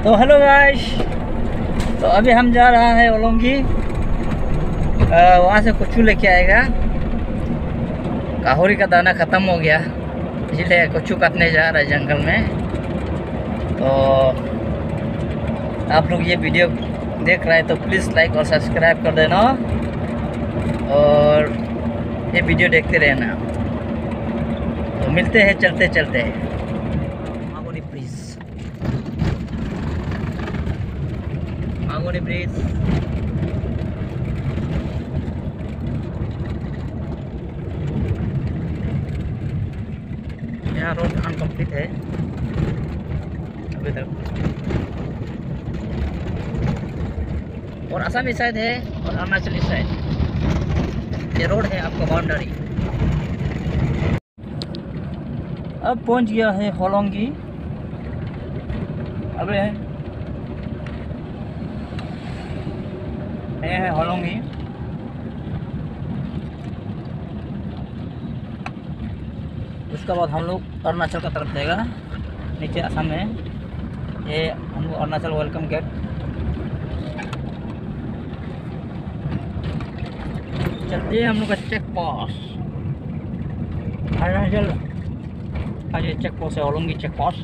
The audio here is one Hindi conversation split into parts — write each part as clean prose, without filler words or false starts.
तो हेलो गाइस, तो अभी हम जा रहा है ओलंगी। वहाँ से कुछ लेके आएगा। काहुरी का दाना ख़त्म हो गया, इसलिए कुछ काटने जा रहा है जंगल में। तो आप लोग ये वीडियो देख रहे हैं तो प्लीज़ लाइक और सब्सक्राइब कर देना और ये वीडियो देखते रहना। तो मिलते हैं चलते चलते। Mangoni bridge, Mangoni bridge. यहाँ रोड अनकम्प्लीट है अभी तक, और असम इस साइड है और अरुणाचल इस साइड। ये रोड है आपका बाउंड्री। अब पहुंच गया है होलोंगी। अब ये है होलोंगी। उसके बाद हम लोग अरुणाचल का तरफ जाएगा। नीचे असम में ये हम लोग अरुणाचल वेलकम गेट। चलते हैं हम लोग का चेक पोस्ट अरुणाचल। ये चेक पोस्ट है ओलंगी चेक पोस्ट।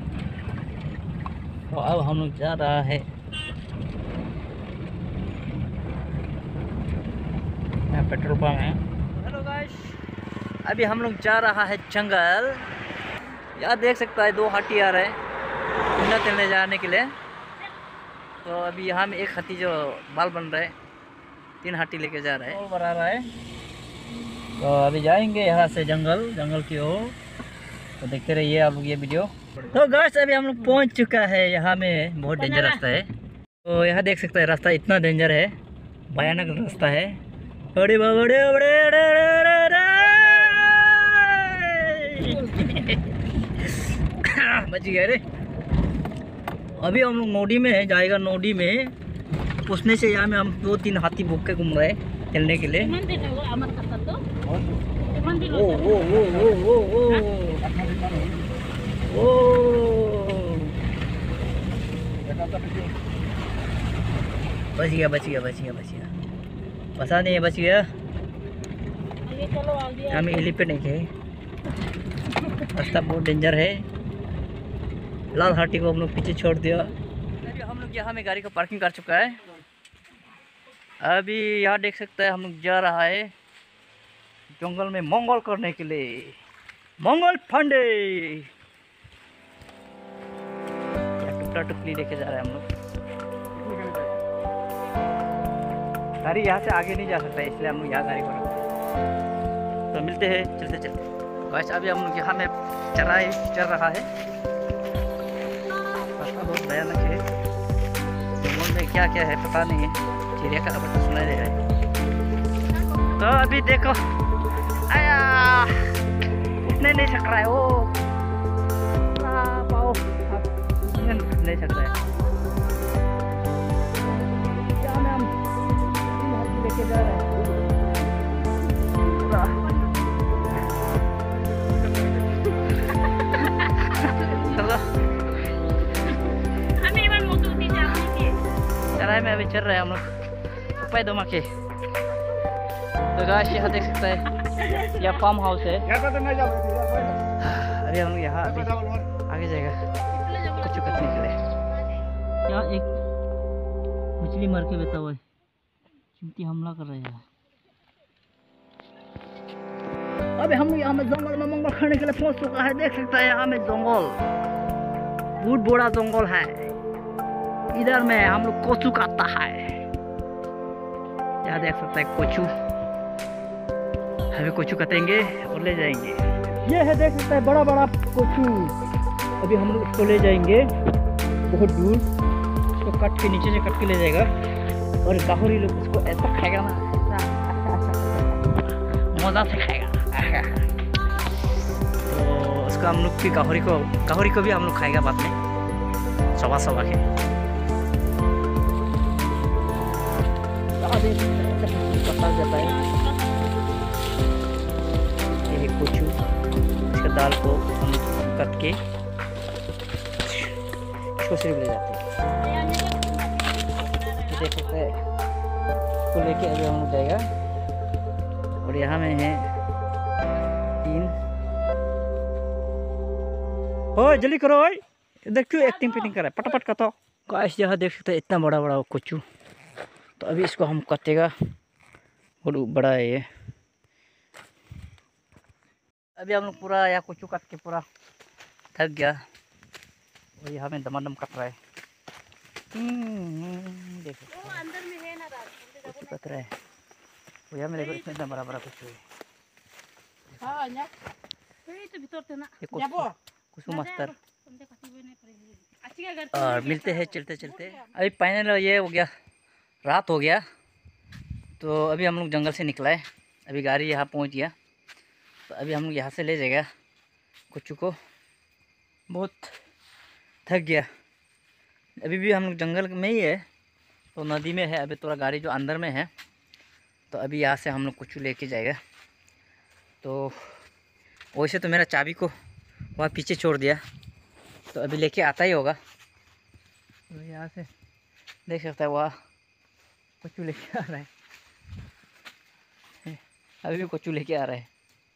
तो अब हम लोग जा रहा है यहाँ पेट्रोल पंप है। हेलो गाइस, अभी हम लोग जा रहा है जंगल। यहाँ देख सकता है 2 हाथी आ रहे हैं घूमने चलने जाने के लिए। तो अभी यहाँ में एक हाथी जो बाल बन रहा है, 3 हाथी लेके जा रहा है, बना रहा है। तो अभी जाएंगे यहाँ से जंगल की ओर। तो देखते रहिए आप लोग ये वीडियो। तो गाइस अभी हम लोग पहुँच चुका है। यहाँ में बहुत डेंजर रास्ता है। तो यहाँ देख सकते हैं रास्ता इतना डेंजर है, भयानक रास्ता है। बड़े बड़े बच गया रे। अभी हम लोग नोडी में जाएगा। नोडी में पूछने से यहाँ में हम 2-3 हाथी भूख के घूम रहे हैं खेलने के लिए। ओ ओ ओ ओ ओ ओ बच गया पता नहीं है, बच गया। हमें एलिफेंट नहीं है, रास्ता बहुत डेंजर है। लाल हाथी को हम लोग पीछे छोड़ दिया। अभी हम लोग यहाँ में गाड़ी को पार्किंग कर चुका है। अभी यहाँ देख सकता है हम लोग जा रहा है जंगल में मंगल करने के लिए। मंगल फंडे टुकड़ा टुकड़ी लेके जा रहे हैं हम लोग। गाड़ी यहाँ से आगे नहीं जा सकता, इसलिए हम लोग यहाँ गाड़ी को रखते। तो मिलते हैं चलते चलते। वैसे अभी हम लोग यहाँ में चराई चल रहा है। रास्ता बहुत भयानक है, जंगल में क्या क्या है पता नहीं है। चिड़िया का आवाज़ सुनाई दे रहा है। तो अभी देखो, आया उठने नहीं सक रहा है वो, पाओ नहीं सक रहा है। क्या नाम लेके जा रहे हैं। चराई में अभी चल रहे हैं हम लोग पैदल माके। तो गाइस यहाँ देख सकता है, यह फार्म हाउस है। अभी हम यहाँ अभी आगे जाएगा कुछ कटने के लिए। यहाँ एक मछली मार के बैठा हुआ है, चिंटी हमला कर रहे हैं। अभी हम यहाँ में जंगल में मंगल खाने के लिए पहुंच चुका है। देख सकता है यहाँ में जंगल, बहुत बड़ा जंगल है। इधर में हम लोग कोचू काटता है। यहाँ देख सकता है कोचू। हमें कोचू काटेंगे और ले जाएंगे। ये है देख सकता है बड़ा बड़ा कोचू। अभी हम लोग उसको ले जाएंगे बहुत दूर। उसको कट के नीचे से कट के ले जाएगा और गाहरी लोग उसको ऐसा खाएगा ना, मजा से खाएगा। तो उसको हम लोग की गाहरी को भी हम लोग खाएगा बाद में सवा के। पता जाता है ये कोचू, इसका दाल को हम कट के इसको सिर्फ ले जाते हैं। देख सकते हैं इसको लेके अभी हम लोग जाएगा। और यहाँ में है 3। ओए जल्दी करो ओए, इधर क्यों एक्टिंग फिटिंग कर रहा है, पटापट का। तो गाइस यहाँ देख सकते हैं इतना बड़ा बड़ा कच्चू। तो अभी इसको हम काटेगा, बहुत बड़ा है ये। अभी हम लोग पूरा यहाँ कच्चू काट के पूरा थक गया। और यहाँ में दमादम कट रहा है। देखो अंदर में है ना, कच्चू कट रहा है। वो यहाँ मेरे को इतना बड़ा बड़ा कच्चू है। कुसुम मास्टर। और मिलते हैं चलते चलते। अभी फाइनल ये हो गया, रात हो गया। तो अभी हम लोग जंगल से निकला है, अभी गाड़ी यहाँ पहुँच गया। तो अभी हम लोग यहाँ से ले जाएगा कुच्चू को। बहुत थक गया। अभी भी हम लोग जंगल में ही है, तो नदी में है अभी, थोड़ा गाड़ी जो अंदर में है। तो अभी यहाँ से हम लोग कुच्चू लेके जाएगा। तो वैसे तो मेरा चाबी को वहाँ पीछे छोड़ दिया, तो अभी लेके आता ही होगा। तो यहाँ से देख सकता है वहाँ कुच्चू लेके आ रहा है। अभी भी कुच्चू लेके आ रहा है।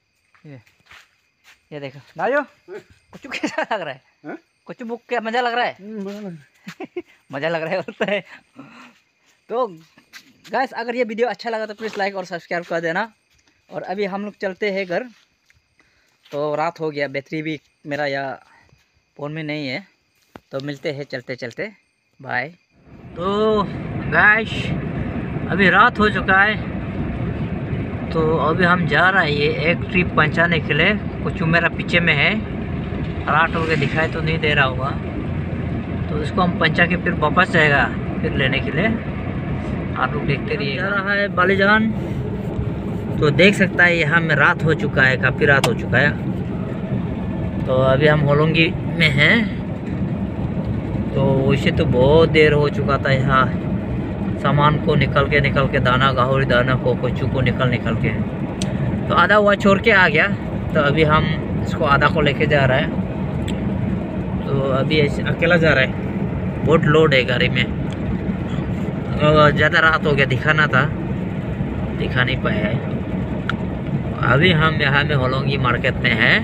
ये देखो भाइयों, कुच्चू कैसा लग रहा है? कुच्चू बुक क्या मज़ा लग रहा है? मज़ा लग रहा है बोलता है। तो गाइस अगर ये वीडियो अच्छा लगा तो प्लीज़ लाइक और सब्सक्राइब कर देना। और अभी हम लोग चलते हैं घर। तो रात हो गया, बैटरी भी मेरा या फ़ोन में नहीं है। तो मिलते हैं चलते चलते, बाय। तो गाइस अभी रात हो चुका है। तो अभी हम जा रहे हैं ये एक ट्रिप पहुंचाने के लिए। कुच्चू मेरा पीछे में है, रात हो गया, दिखाई तो नहीं दे रहा होगा। तो इसको हम पहुंचा के फिर वापस जाएगा फिर लेने के लिए। आप लोग देखते रहिए। जा रहा है बालीजान। तो देख सकता है यहाँ में रात हो चुका है, काफ़ी रात हो चुका है। तो अभी हम होलोंगी में हैं। तो वैसे तो बहुत देर हो चुका था यहाँ सामान को निकल के दाना, गाहौरी दाना को, कुच्चू को निकल के। तो आधा हुआ छोड़ के आ गया। तो अभी हम इसको आधा को लेके जा रहा है। तो अभी ऐसे अकेला जा रहा है, बहुत लोड है गाड़ी में। ज़्यादा रात हो गया, दिखाना था, दिखा नहीं पाया है। अभी हम यहाँ में होलोंगी मार्केट में हैं।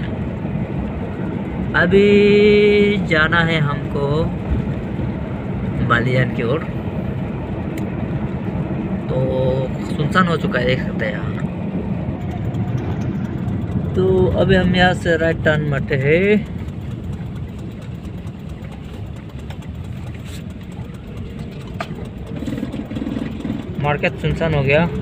अभी जाना है हमको बालीजान की ओर। तो सुनसान हो चुका है, देख सकते हैं यहाँ। तो अभी हम यहाँ से राइट टर्न मारते हैं। मार्केट सुनसान हो गया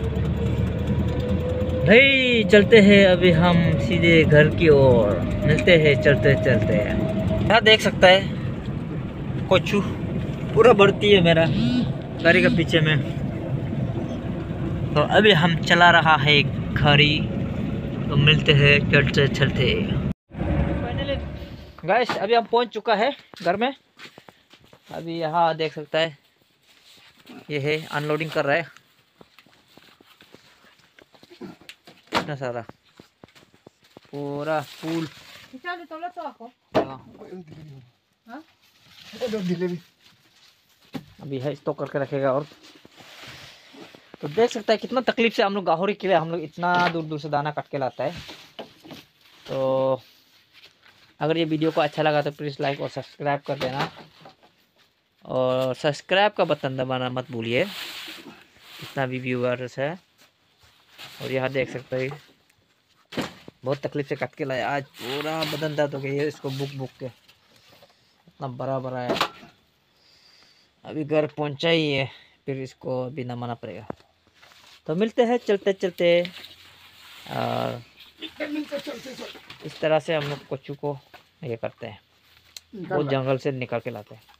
भाई। चलते हैं अभी हम सीधे घर की ओर। मिलते हैं चलते चलते। यहाँ देख सकता है कुच्चू पूरा बढ़ती है मेरा गाड़ी के पीछे में। तो अभी हम चला रहा है घरी। तो मिलते हैं चलते चलते। गाइस अभी हम पहुंच चुका है घर में। अभी यहाँ देख सकता है ये है, अनलोडिंग कर रहा है इतना सारा पूरा फूल। अभी है स्टॉक करके रखेगा। और तो देख सकता है कितना तकलीफ से हम लोग गाहौरी के लिए हम लोग इतना दूर दूर से दाना काट के लाता है। तो अगर ये वीडियो को अच्छा लगा तो प्लीज़ लाइक और सब्सक्राइब कर देना। और सब्सक्राइब का बटन दबाना मत भूलिए, इतना भी व्यूअर्स है। और यहाँ देख सकते हैं बहुत तकलीफ से काट के लाया। आज पूरा बदन दर्द हो गया इसको बुक के, इतना बड़ा बड़ा है। अभी घर पहुँचा ही है, फिर इसको अभी नमाना पड़ेगा। तो मिलते हैं चलते चलते। और इस तरह से हम लोग कुच्चू को ये करते हैं, बहुत जंगल से निकाल के लाते हैं।